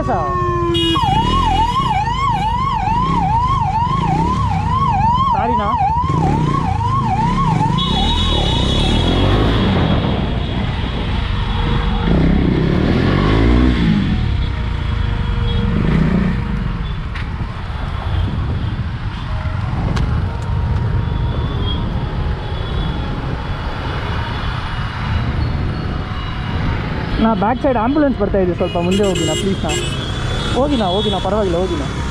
ಸೀರಿಯಸ್ಸಾ? ಸಾರಿನಾ? ನಾ back side ambulance ಬರ್ತಾಯಿದ್ದೆ, ಸ್ವಲ್ಪ ಮುಂದೆ ಹೋಗಿನಾ ಪ್ಲೀಸ್ನಾ? ಹೋಗಿನಾ ಪರವಾಗಿಲ್ಲ ಹೋಗಿನಾ.